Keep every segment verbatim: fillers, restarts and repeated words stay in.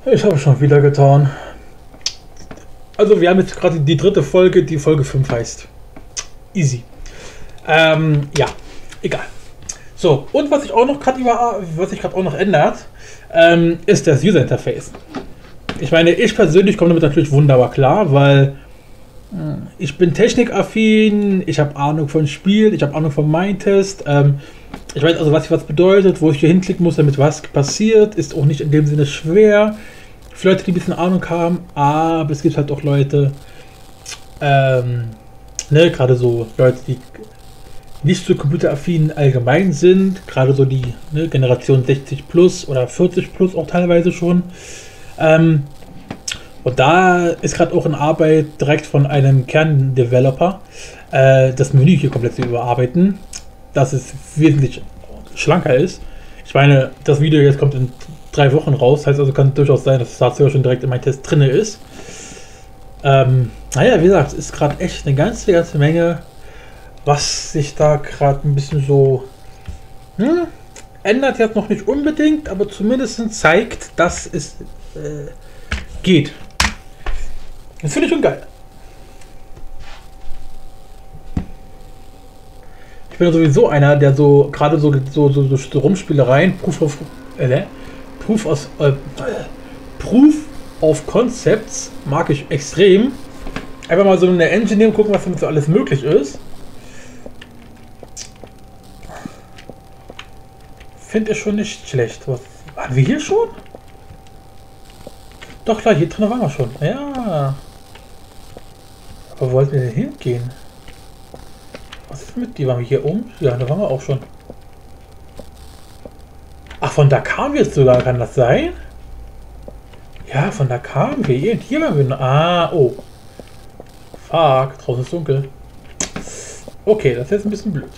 Ich habe schon wieder getan. Also wir haben jetzt gerade die dritte Folge, die Folge fünf heißt. Easy. Ähm, ja, egal. So, und was ich auch noch gerade über, was sich gerade auch noch ändert, ähm, ist das User Interface. Ich meine, ich persönlich komme damit natürlich wunderbar klar, weil äh, ich bin technikaffin, ich habe Ahnung von Spiel, ich habe Ahnung von Mindtest, ähm, ich weiß also, was was bedeutet, wo ich hier hinklicken muss, damit was passiert, ist auch nicht in dem Sinne schwer. Für Leute, die ein bisschen Ahnung haben, aber es gibt halt auch Leute, ähm, ne, gerade so Leute, die nicht so computeraffin allgemein sind, gerade so die ne, Generation sechzig plus oder vierzig plus auch teilweise schon. Ähm, und da ist gerade auch in Arbeit direkt von einem Kerndeveloper äh, das Menü hier komplett zu überarbeiten, dass es wesentlich schlanker ist. Ich meine, das Video jetzt kommt in drei Wochen raus, heißt also kann durchaus sein, dass das dazu schon direkt in meinem Test drin ist. Ähm, naja, wie gesagt, ist gerade echt eine ganze, ganze Menge, was sich da gerade ein bisschen so hm, ändert jetzt noch nicht unbedingt, aber zumindest zeigt, dass es äh, geht. Das finde ich schon geil. Ich bin ja sowieso einer, der so gerade so, so, so, so Rumspielereien, Proof of, äh, Proof, aus, äh, Proof of Concepts mag ich extrem. Einfach mal so in der Engine nehmen, gucken, was damit so alles möglich ist. Finde ich schon nicht schlecht. Was, waren wir hier schon? Doch klar, hier drin waren wir schon. Ja. Aber wo wollten wir denn hingehen? Was ist mit die? Waren wir hier oben? Ja, da waren wir auch schon. Ach, von da kamen wir jetzt sogar, kann das sein? Ja, von da kamen wir. Hier, hier waren wir noch. Ah, oh. Fuck, draußen ist dunkel. Okay, das ist jetzt ein bisschen blöd.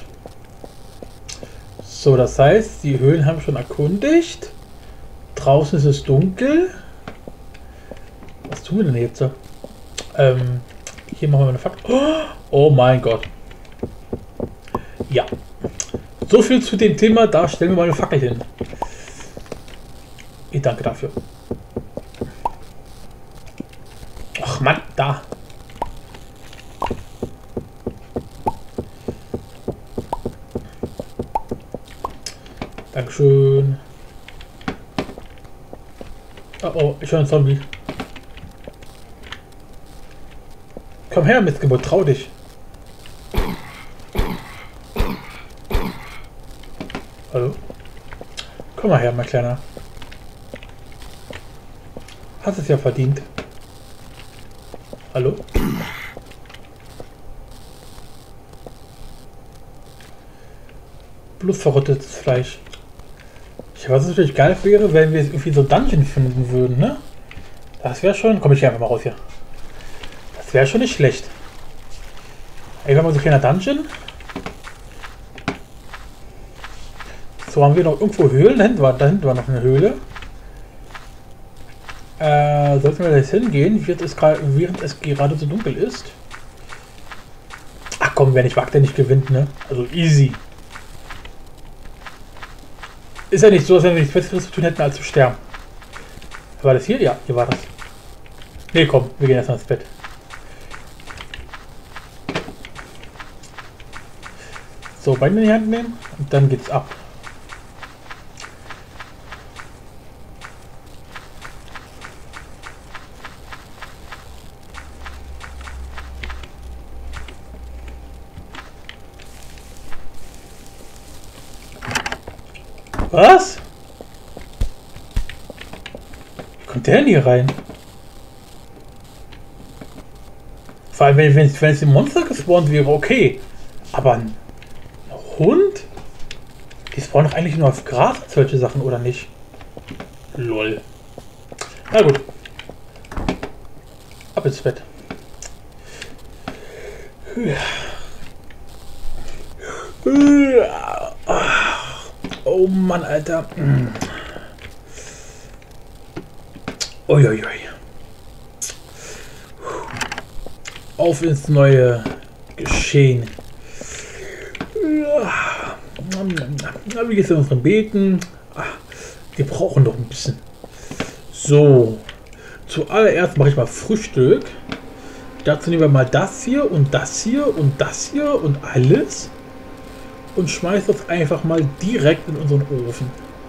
So, das heißt, die Höhlen haben wir schon erkundigt. Draußen ist es dunkel. Was tun wir denn jetzt so? Ähm, hier machen wir eine Fackel. Oh mein Gott. Ja. So viel zu dem Thema, da stellen wir mal eine Fackel hin. Ich danke dafür. Ach Mann, da. Dankeschön. Oh oh, ich höre einen Zombie. Komm her, Missgeburt, trau dich. Hallo? Komm mal her, mein Kleiner. Hast es ja verdient. Hallo? Blutverrottetes Fleisch. Ich weiß, was natürlich geil wäre, wenn wir jetzt irgendwie so Dungeon finden würden, ne? Das wäre schon... Komm ich hier einfach mal raus hier. Das wäre schon nicht schlecht. Ey, wenn man so ein kleiner Dungeon. So, haben wir noch irgendwo Höhlen. Da hinten war, da hinten war noch eine Höhle. Äh, sollten wir da jetzt hingehen, während es, während es gerade so dunkel ist. Ach komm, wer nicht wagt, der nicht gewinnt, ne? Also easy. Ist ja nicht so, dass wir nichts Besseres zu tun hätten, als zu sterben. War das hier? Ja, hier war das. Ne, komm, wir gehen erstmal ins Bett. So, Beine in die Hand nehmen und dann geht's ab. Was? Wie kommt der denn hier rein? Vor allem, wenn, wenn, wenn es im Monster gespawnt wäre, okay. Aber ein Hund? Die spawnen doch eigentlich nur auf Gras, solche Sachen, oder nicht? Lol. Na gut. Ab ins Bett. Oh Mann, Alter. Uiuiui. Auf ins neue Geschehen. Wie geht's in unseren Beten? Wir brauchen noch ein bisschen. So, zuallererst mache ich mal Frühstück. Dazu nehmen wir mal das hier und das hier und das hier und alles und schmeißen das einfach mal direkt in unseren Ofen.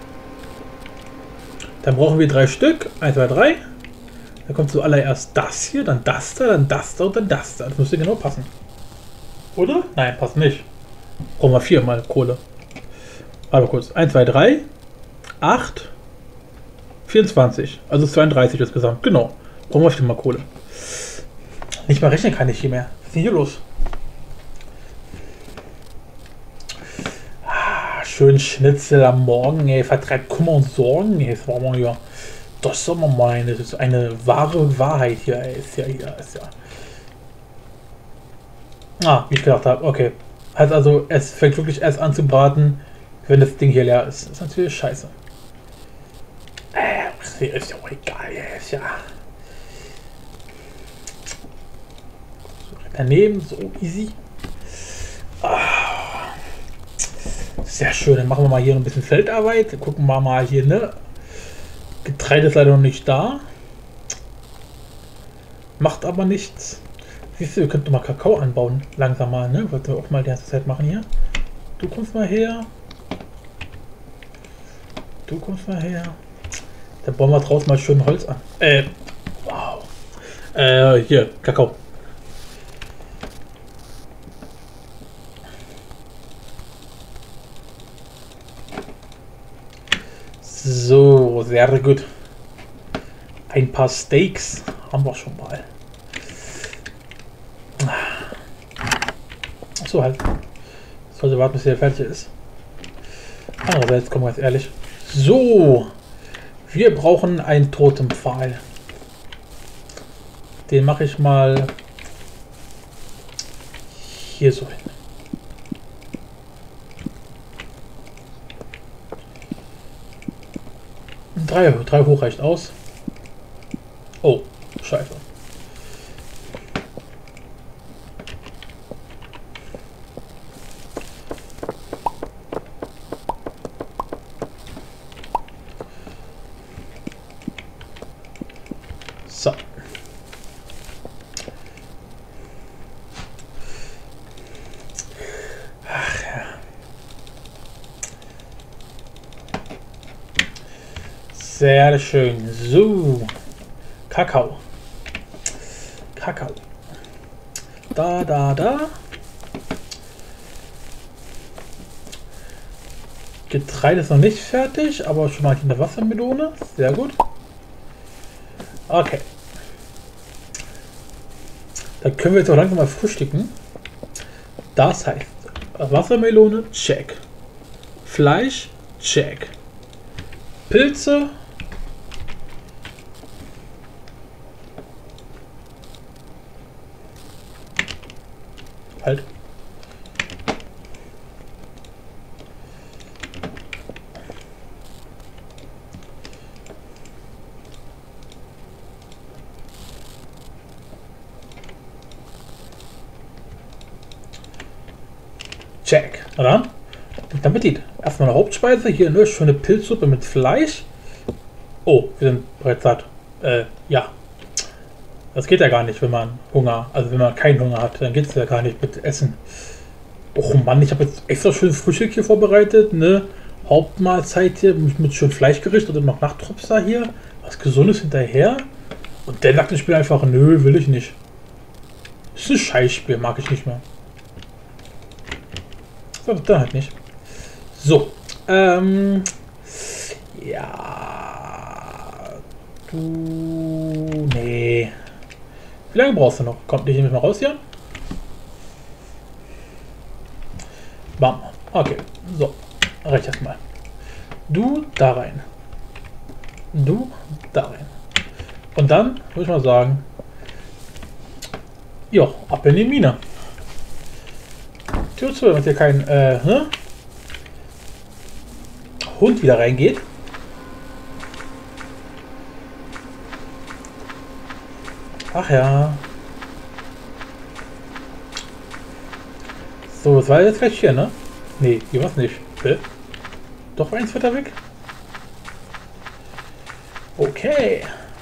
Dann brauchen wir drei Stück. eins, zwei, drei. Dann kommt zuallererst das hier, dann das da, dann das da und dann das da. Das müsste genau passen. Oder? Nein, passt nicht. Brauchen wir viermal Kohle. Aber kurz. eins, zwei, drei, acht, vierundzwanzig. Also zweiunddreißig insgesamt. Genau. Brauchen wir viermal Kohle. Nicht mal rechnen kann ich hier mehr. Was ist denn hier los? Ah, schön Schnitzel am Morgen, ey. Vertreibt Kummer und Sorgen. Ey, das war mal hier. Das soll man meinen. Das ist eine wahre Wahrheit hier, ey. Ist ja hier, ist ja. Ah, wie ich gedacht habe. Okay. Heißt also, es fängt wirklich erst an zu braten, wenn das Ding hier leer ist. Das ist natürlich scheiße. Äh, ist ja auch egal, ey. Ist ja. Daneben, so easy. Ah, sehr schön, dann machen wir mal hier noch ein bisschen Feldarbeit. Gucken wir mal hier, ne? Getreide ist leider noch nicht da. Macht aber nichts. Siehst du, wir könnten mal Kakao anbauen. Langsam mal, ne? Wollten wir auch mal die ganze Zeit machen hier. Du kommst mal her. Du kommst mal her. Dann bauen wir draußen mal schön Holz an. Äh, wow. Äh, hier, Kakao. So, sehr gut. Ein paar Steaks haben wir schon mal. So halt. Sollte warten, bis er fertig ist. Andererseits, kommen wir ganz ehrlich. So, wir brauchen einen Totempfahl. Den mache ich mal hier so hin. Drei, drei hoch reicht aus. Oh, scheiße. So. Ach ja. Sehr schön. So. Kakao. Kakao. Da, da, da. Getreide ist noch nicht fertig, aber schon mal eine Wassermelone. Sehr gut. Okay. Dann können wir jetzt auch langsam mal frühstücken. Das heißt, Wassermelone, check. Fleisch, check. Pilze. Halt. Check. Na dann. Guten Appetit. Erstmal eine Hauptspeise. Hier eine schöne Pilzsuppe mit Fleisch. Oh, wir sind bereits satt. Äh, ja. Das geht ja gar nicht, wenn man Hunger, also wenn man keinen Hunger hat, dann geht es ja gar nicht mit Essen. Oh Mann, ich habe jetzt extra schön Frühstück hier vorbereitet, ne? Hauptmahlzeit hier mit, mit schön Fleischgericht oder noch Nachtropser hier. Was Gesundes hinterher. Und der sagt, ich bin einfach, nö, will ich nicht. Das ist ein Scheißspiel, mag ich nicht mehr. So, dann halt nicht. So, ähm, ja, du, nee. Wie lange brauchst du noch? Kommt nicht mal raus hier? Bam. Okay, so, reicht erstmal. Du da rein. Du da rein. Und dann würde ich mal sagen, ja, ab in die Mine. Tür zu, damit hier kein äh, ne? Hund wieder reingeht. Ach ja. So, das war jetzt gleich hier, ne? Nee, hier war es nicht. Hä? Doch eins weiter weg? Okay.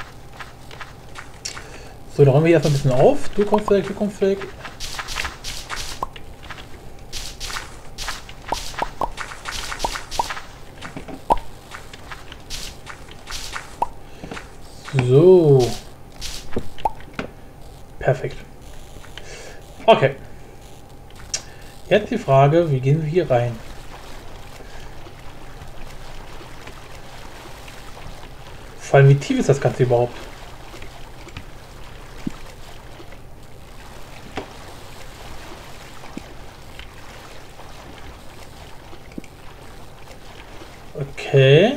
So, dann räumen wir hier erstmal ein bisschen auf. Du kommst weg, du kommst weg. So. Perfekt. Okay. Jetzt die Frage, wie gehen wir hier rein? Vor allem, wie tief ist das Ganze überhaupt? Okay.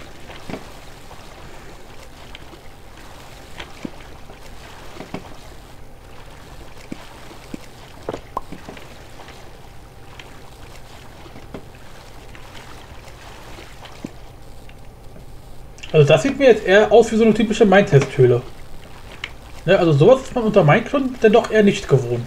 Also das sieht mir jetzt eher aus wie so eine typische Minetest-Höhle. Ne, also sowas ist man unter Minecraft denn doch eher nicht gewohnt.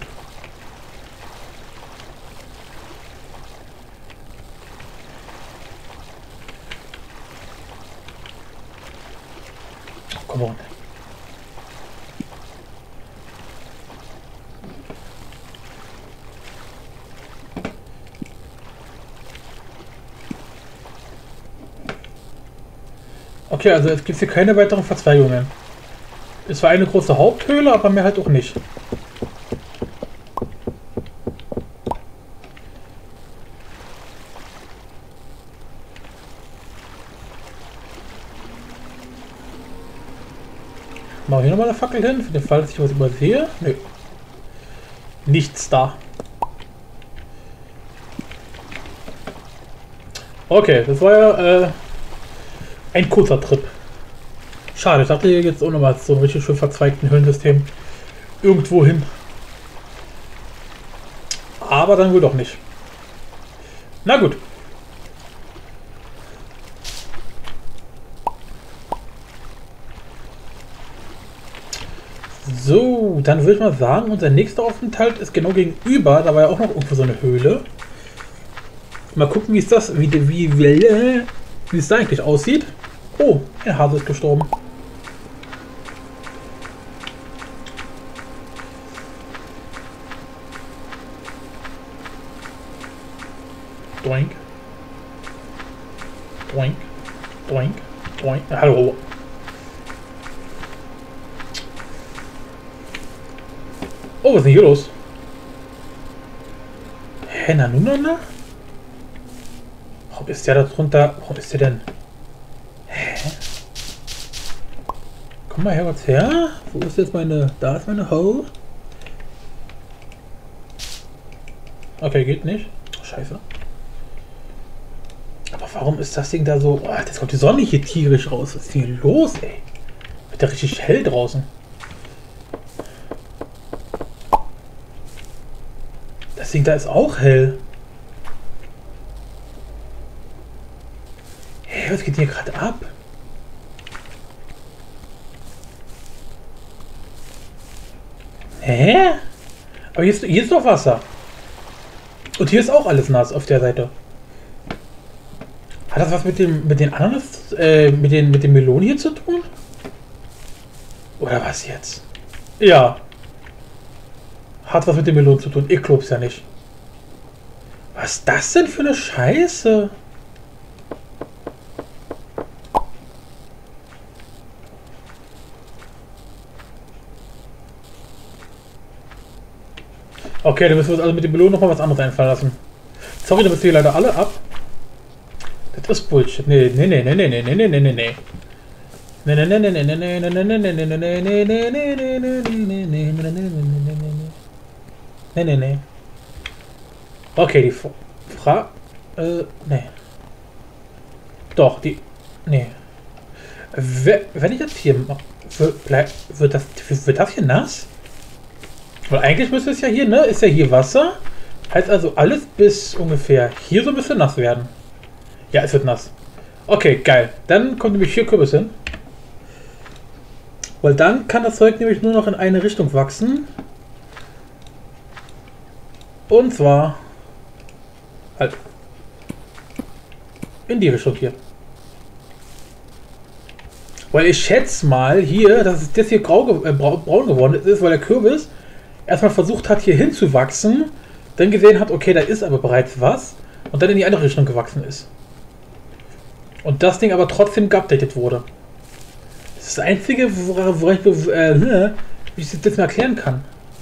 Come on. Okay, also es gibt hier keine weiteren Verzweigungen. Es war eine große Haupthöhle, aber mehr halt auch nicht. Machen wir hier nochmal eine Fackel hin, für den Fall, dass ich was übersehe. Nö. Nichts da. Okay, das war ja äh, ein kurzer Trip. Schade, ich dachte hier jetzt auch nochmal so ein richtig schön verzweigten Höhlensystem irgendwo hin. Aber dann wohl doch nicht. Na gut. So, dann würde ich mal sagen, unser nächster Aufenthalt ist genau gegenüber. Da war ja auch noch irgendwo so eine Höhle. Mal gucken, wie ist das, wie, wie, wie, wie es da eigentlich aussieht. Oh, ein Hase ist gestorben. Doink. Doink. Doink. Doink. Hallo. Oh, was ist denn hier los? Hä, na nun, na, na? Warum ist der da drunter? Warum ist der denn? Hä? Komm mal her, was her? Wo ist jetzt meine... Da ist meine Hole. Okay, geht nicht. Scheiße. Aber warum ist das Ding da so... Oh, jetzt kommt die Sonne hier tierisch raus. Was ist denn hier los, ey? Wird ja richtig hell draußen. Das Ding da ist auch hell. Hä, was geht hier gerade ab? Hä? Aber hier ist, hier ist doch Wasser. Und hier ist auch alles nass auf der Seite. Hat das was mit dem mit den Ananas, äh, mit den mit den Melonen hier zu tun? Oder was jetzt? Ja. Hat was mit den Melonen zu tun. Ich glaub's ja nicht. Was ist das denn für eine Scheiße? Okay, dann müssen wir uns also mit den Melonen nochmal was anderes einfallen lassen. Sorry, da müssen wir leider alle ab. Das ist Bullshit. Nee, nee, nee, nee, nee, nee, nee, nee, nee, nee. Nee, nee, nee, nee, nee, nee, nee, nee, nee, nee, nee, nee, nee, nee, nee, nee, nee, nee, nee, nee. Okay, die Frage. Äh, nee. Doch, die. Nee. Wenn ich jetzt hier mache, wird das, wird das hier nass? Weil eigentlich müsste es ja hier, ne? Ist ja hier Wasser. Heißt also, alles bis ungefähr hier so müsste nass werden. Ja, es wird nass. Okay, geil. Dann kommt nämlich hier Kürbis hin. Weil dann kann das Zeug nämlich nur noch in eine Richtung wachsen. Und zwar halt in die Richtung hier. Weil ich schätze mal hier, dass es das hier grau, äh, braun geworden ist, weil der Kürbis erstmal versucht hat, hier hinzuwachsen, dann gesehen hat, okay, da ist aber bereits was und dann in die andere Richtung gewachsen ist. Und das Ding aber trotzdem geupdatet wurde. Das ist das Einzige, woran ich, äh, wie ich das jetzt mal erklären kann.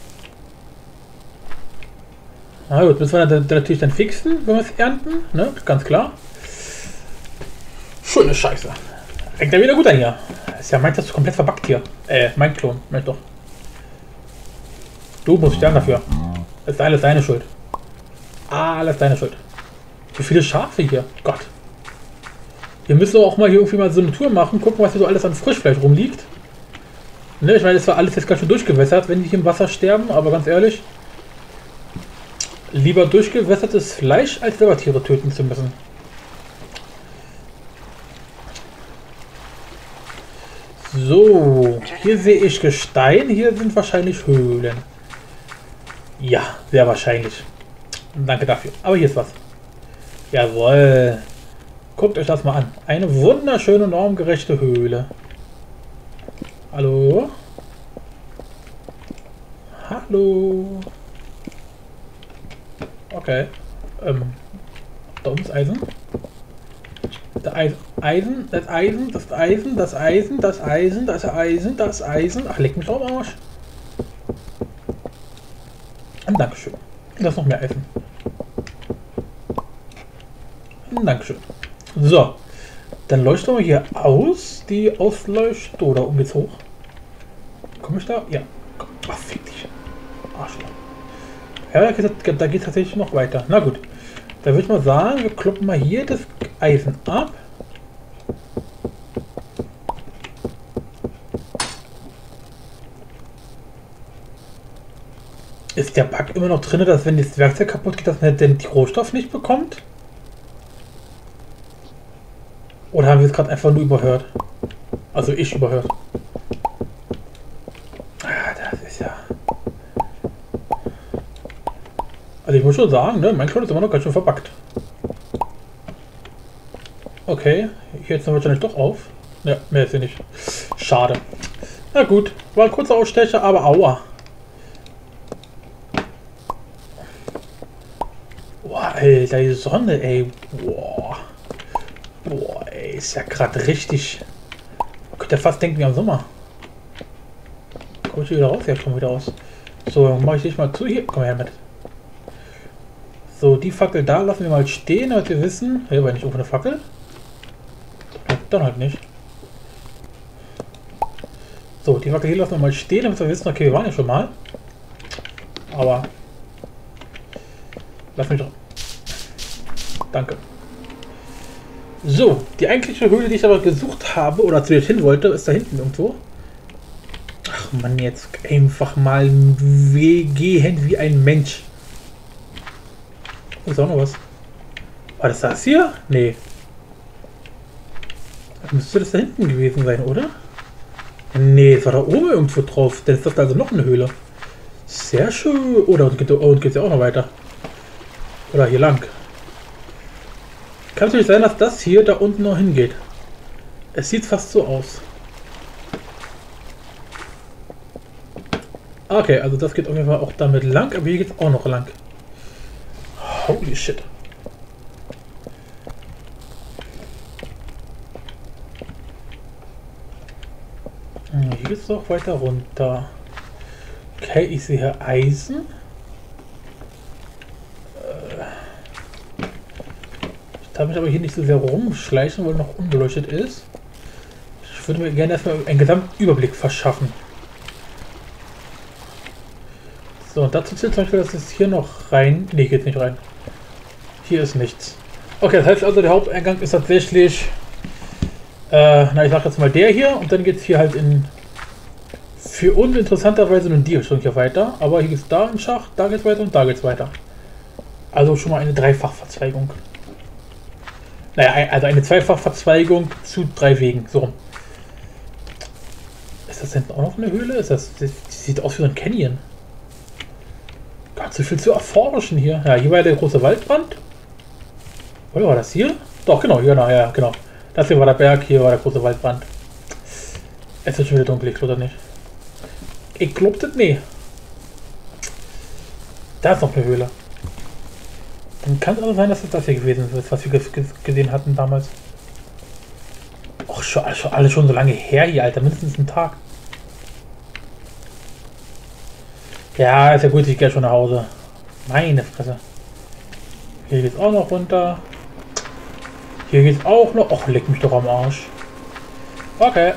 Na gut, müssen wir dann natürlich dann fixen, wenn wir es ernten, ne? Ganz klar. Schöne Scheiße. Fängt ja wieder gut an hier. Ist ja meint, dass du komplett verbuggt hier. Äh, mein Klon, meint doch. Du musst sterben dafür. Das ist alles deine Schuld. Alles deine Schuld. Wie viele Schafe hier? Gott. Wir müssen auch mal hier irgendwie mal so eine Tour machen, gucken, was hier so alles an Frischfleisch rumliegt. Ne, ich meine, das war alles jetzt ganz schön durchgewässert, wenn die hier im Wasser sterben, aber ganz ehrlich, lieber durchgewässertes Fleisch, als selber Tiere töten zu müssen. So, hier sehe ich Gestein, hier sind wahrscheinlich Höhlen. Ja, sehr wahrscheinlich. Danke dafür. Aber hier ist was. Jawohl. Guckt euch das mal an. Eine wunderschöne, normgerechte Höhle. Hallo? Hallo? Okay. Ähm, da oben ist Eisen. Das Eisen, das Eisen, das Eisen, das Eisen, das Eisen, das Eisen, das Eisen. Ach, leck mich doch am Arsch. Und Dankeschön. Da ist noch mehr Eisen. Dankeschön. So. Dann leuchten wir hier aus. Die Ausleucht. Oder um geht's hoch. Komme ich da? Ja. Ach, fick dich. Arschloch. Ja, da geht es tatsächlich noch weiter. Na gut. Da würde ich mal sagen, wir kloppen mal hier das Eisen ab. Ist der Bug immer noch drin, dass wenn das Werkzeug kaputt geht, dass man den Rohstoff nicht bekommt? Oder haben wir es gerade einfach nur überhört? Also ich überhört. Ah, das ist ja... Also ich muss schon sagen, ne, mein Klon ist immer noch ganz schön verbuggt. Okay, hier jetzt wahrscheinlich doch auf. Ja, mehr ist hier nicht. Schade. Na gut, war ein kurzer Ausstecher, aber aua. Boah, Alter, die Sonne, ey. Boah. Boah, ey, ist ja gerade richtig. Man könnte ja fast denken wie am Sommer. Komm ich hier wieder raus? Ja, ich komme wieder raus. So, dann mache ich dich mal zu hier. Komm her mit. So, die Fackel da lassen wir mal stehen, damit wir wissen. Hier war nicht irgendwo eine Fackel. Dann halt nicht. So, die Fackel hier lassen wir mal stehen, damit wir wissen, okay, wir waren ja schon mal. Aber. Lass mich doch. Danke. So, die eigentliche Höhle, die ich aber gesucht habe, oder zu der ich hin wollte, ist da hinten irgendwo. Ach man, jetzt einfach mal gehen wie ein Mensch. Ist auch noch was. War das das hier? Nee. Müsste das da hinten gewesen sein, oder? Nee, es war da oben irgendwo drauf. Dann ist das also noch eine Höhle. Sehr schön. Oder und geht oh, es ja auch noch weiter. Oder hier lang. Kann natürlich sein, dass das hier da unten noch hingeht. Es sieht fast so aus. Okay, also das geht auf jeden Fall auch damit lang, aber hier geht es auch noch lang. Holy shit. Hier geht es doch weiter runter. Okay, ich sehe hier Eisen. Ich darf mich aber hier nicht so sehr rumschleichen, weil noch unbeleuchtet ist. Ich würde mir gerne erstmal einen Gesamtüberblick verschaffen. So, und dazu zählt zum Beispiel, dass es hier noch rein... Ne, geht nicht rein. Hier ist nichts. Okay, das heißt also, der Haupteingang ist tatsächlich... Äh, na, ich sag jetzt mal der hier. Und dann geht es hier halt in... Für uns interessanterweise in die Richtung hier weiter. Aber hier geht es da ein Schacht, da geht es weiter und da geht es weiter. Also schon mal eine Dreifachverzweigung. Naja, also eine Zweifachverzweigung zu drei Wegen. So rum. Ist das hinten auch noch eine Höhle? Ist das, das sieht aus wie so ein Canyon. Gott, so viel zu erforschen hier. Ja, hier war der große Waldbrand. Oder war das hier? Doch, genau, genau, ja, genau. Das hier war der Berg, hier war der große Waldbrand. Es ist schon wieder dunkel, oder nicht? Ich glaub das nicht. Da ist noch eine Höhle. Dann kann es aber sein, dass es das hier gewesen ist, was wir gesehen hatten damals. Och, schon, schon alles schon so lange her hier, Alter. Mindestens einen Tag. Ja, ist ja gut, ich gehe schon nach Hause. Meine Fresse. Hier geht's auch noch runter. Hier geht's auch noch. Och, leck mich doch am Arsch. Okay.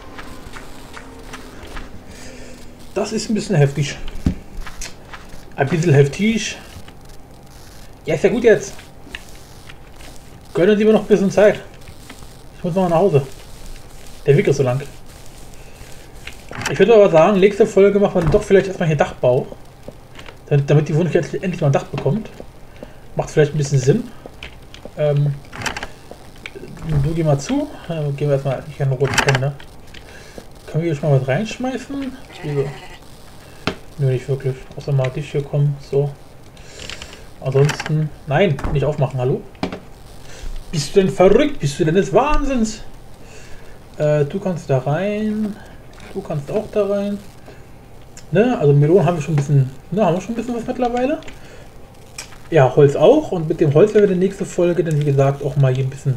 Das ist ein bisschen heftig. Ein bisschen heftig. Ja, ist ja gut jetzt. Gönnen Sie mir noch ein bisschen Zeit. Ich muss noch nach Hause. Der Weg ist so lang. Ich würde aber sagen, nächste Folge machen wir doch vielleicht erstmal hier Dachbau. Damit die Wohnung jetzt endlich mal ein Dach bekommt. Macht vielleicht ein bisschen Sinn. Ähm, du geh mal zu. Äh, gehen wir erstmal hier eine rote Penne. Können wir hier schon mal was reinschmeißen? Liebe. Nö, nicht wirklich. Außer mal dich hier kommen. So. Ansonsten. Nein, nicht aufmachen. Hallo? Bist du denn verrückt? Bist du denn des Wahnsinns? Äh, du kannst da rein. Du kannst auch da rein. Ne? Also Melonen haben wir schon ein bisschen. Ne, haben wir schon ein bisschen was mittlerweile. Ja, Holz auch. Und mit dem Holz werden wir in der nächsten Folge dann wie gesagt auch mal hier ein bisschen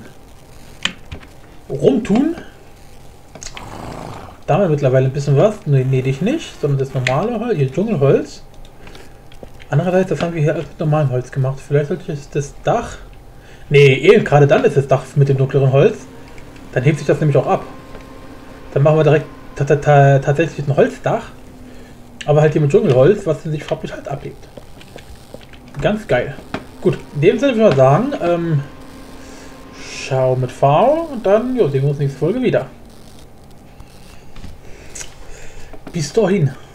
rumtun. Da haben wir mittlerweile ein bisschen was. Ne, nee, dich nicht, sondern das normale Holz, hier Dschungelholz. Andererseits, das haben wir hier alles mit normalem Holz gemacht. Vielleicht sollte ich das Dach. Nee, eh, gerade dann ist das Dach mit dem dunkleren Holz. Dann hebt sich das nämlich auch ab. Dann machen wir direkt tatsächlich ein Holzdach. Aber halt hier mit Dschungelholz, was sich farblich halt abhebt. Ganz geil. Gut, in dem Sinne würde ich mal sagen, ähm, schau mit V und dann jo, sehen wir uns nächste Folge wieder. Bis dahin.